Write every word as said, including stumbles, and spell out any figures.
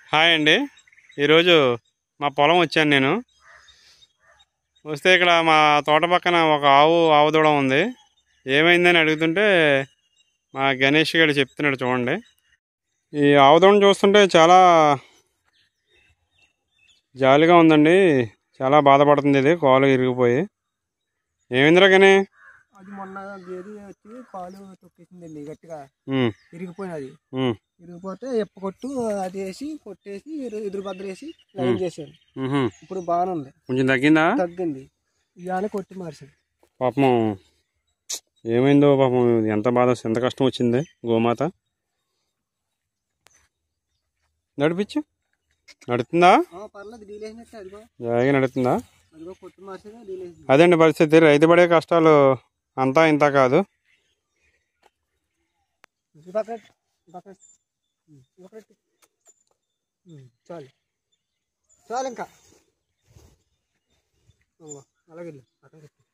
Hi అండి. ఈరోజు మా పొలం వచ్చాను నేను. వస్తే ఇక్కడ మా తోట పక్కన ఒక ఆవు ఆవు దూడ ఉంది. ఏమైందని అడుగుతుంటే మా గణేష్ గారు చెప్తున్నాడు. చూడండి, ఈ ఆవు దూడను చూస్తుంటే చాలా జాలిగా ఉందండి. చాలా బాధపడుతుంది. ఇది కాలు ఇరిగిపోయి. ఏమైందిరా గనే? అది మొన్న గేది వచ్చి కాలు తొక్కేసిందండి, గట్టిగా ఇరిగిపోయినది. ఇరిగిపోతే ఎప్ప కొట్టు అది వేసి కొట్టేసి ఎదురు బద్దలు వేసి లైన్ చేశాను. ఇప్పుడు బాగానే ఉంది, కొంచెం తగ్గిందా? తగ్గింది. ఇవాళ కొట్టి మార్చాను. పాపం ఏమైందో పాపం. ఎంత బాధ, ఎంత కష్టం వచ్చింది. గోమాత నడిపించు. నడుతుందా? పర్లేదు, డీలేసినట్టు అదిగో జాయిగా నడుతుందా? అదిగో కొట్టి మార్చాను, డీలేసి. అదండి పరిస్థితి. రైతు పడే కష్టాలు అంతా ఇంత కాదు. చాలు చాలు ఇంకా అలాగే.